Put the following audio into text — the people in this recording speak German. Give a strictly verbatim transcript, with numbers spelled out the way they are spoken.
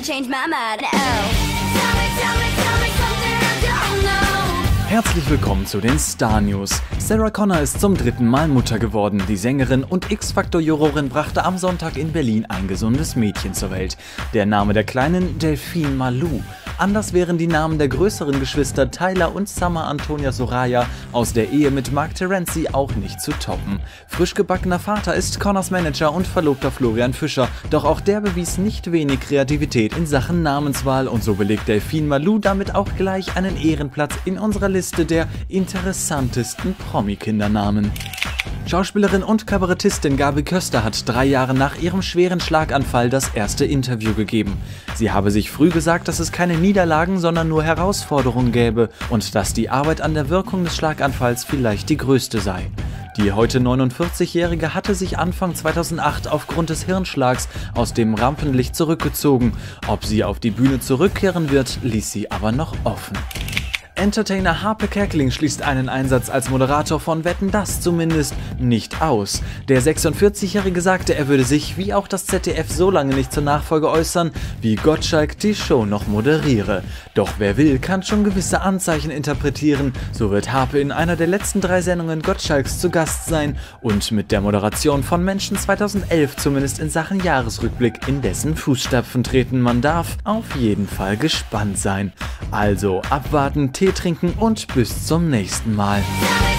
gonna change my mind. Oh. Tell me, tell me, tell me something I don't know. Herzlich willkommen zu den Star News. Sarah Connor ist zum dritten Mal Mutter geworden. Die Sängerin und X-Factor-Jurorin brachte am Sonntag in Berlin ein gesundes Mädchen zur Welt. Der Name der Kleinen Delphine Malou. Anders wären die Namen der größeren Geschwister Tyler und Summer Antonia Soraya aus der Ehe mit Mark Terenzi auch nicht zu toppen. Frisch gebackener Vater ist Connors Manager und Verlobter Florian Fischer, doch auch der bewies nicht wenig Kreativität in Sachen Namenswahl und so belegt Delphine Malou damit auch gleich einen Ehrenplatz in unserer Liste der interessantesten Promi-Kindernamen. Schauspielerin und Kabarettistin Gabi Köster hat drei Jahre nach ihrem schweren Schlaganfall das erste Interview gegeben. Sie habe sich früh gesagt, dass es keine Niederlagen, sondern nur Herausforderungen gäbe und dass die Arbeit an der Wirkung des Schlaganfalls vielleicht die größte sei. Die heute neunundvierzigjährige hatte sich Anfang zweitausendacht aufgrund des Hirnschlags aus dem Rampenlicht zurückgezogen. Ob sie auf die Bühne zurückkehren wird, ließ sie aber noch offen. Entertainer Harpe Kerkeling schließt einen Einsatz als Moderator von Wetten, dass zumindest nicht aus. Der sechsundvierzigjährige sagte, er würde sich, wie auch das Z D F, so lange nicht zur Nachfolge äußern, wie Gottschalk die Show noch moderiere. Doch wer will, kann schon gewisse Anzeichen interpretieren. So wird Harpe in einer der letzten drei Sendungen Gottschalks zu Gast sein und mit der Moderation von Menschen zweitausendelf zumindest in Sachen Jahresrückblick in dessen Fußstapfen treten. Man darf auf jeden Fall gespannt sein. Also abwarten, Tee trinken und bis zum nächsten Mal.